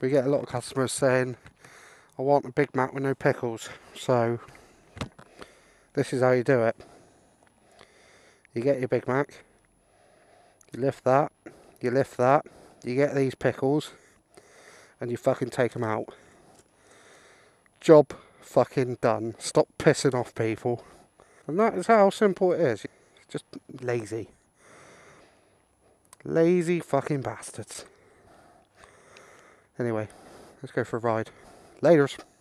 we get a lot of customers saying, I want a Big Mac with no pickles. So this is how you do it. You get your Big Mac, you lift that, you get these pickles, and you fucking take them out. Job fucking done. Stop pissing off people. And that is how simple it is. Just lazy. Lazy fucking bastards. Anyway, let's go for a ride. Laters.